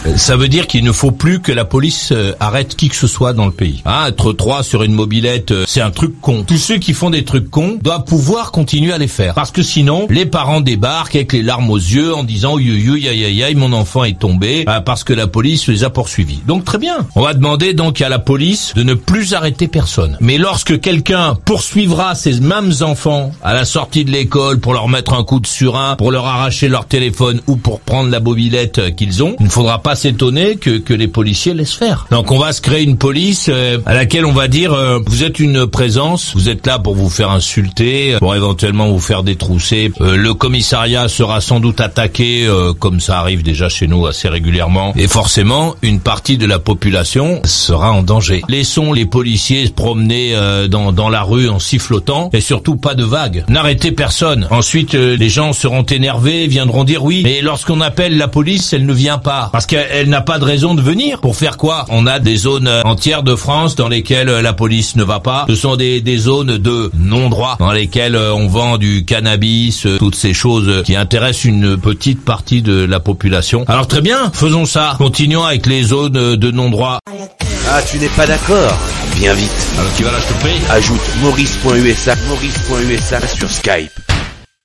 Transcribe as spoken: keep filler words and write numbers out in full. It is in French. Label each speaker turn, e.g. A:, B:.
A: Ça veut dire qu'il ne faut plus que la police euh, arrête qui que ce soit dans le pays. Hein, être trois sur une mobilette, euh, c'est un truc con. Tous ceux qui font des trucs cons doivent pouvoir continuer à les faire. Parce que sinon, les parents débarquent avec les larmes aux yeux en disant « Youyou, aïe aïe aïe, mon enfant est tombé euh, parce que la police les a poursuivis ». Donc très bien. On va demander donc à la police de ne plus arrêter personne. Mais lorsque quelqu'un poursuivra ces mêmes enfants à la sortie de l'école pour leur mettre un coup de surin, pour leur arracher leur téléphone ou pour prendre la mobilette qu'ils ont, il ne faudra pas s'étonner que, que les policiers laissent faire. Donc on va se créer une police euh, à laquelle on va dire euh, vous êtes une présence, vous êtes là pour vous faire insulter, pour éventuellement vous faire détrousser. Euh, le commissariat sera sans doute attaqué, euh, comme ça arrive déjà chez nous assez régulièrement, et forcément une partie de la population sera en danger. Laissons les policiers se promener euh, dans, dans la rue en sifflotant, et surtout pas de vagues. N'arrêtez personne. Ensuite, euh, les gens seront énervés, viendront dire oui, mais lorsqu'on appelle la police, elle ne vient pas, parce qu'elle n'a pas de raison de venir. Pour faire quoi? On a des zones entières de France dans lesquelles la police ne va pas. Ce sont des, des zones de non-droit dans lesquelles on vend du cannabis, toutes ces choses qui intéressent une petite partie de la population. Alors très bien, faisons ça. Continuons avec les zones de non-droit.
B: Ah, tu n'es pas d'accord? Viens vite.
A: Alors tu vas là, je te prie.
B: Ajoute maurice point u s a, maurice point u s a sur Skype.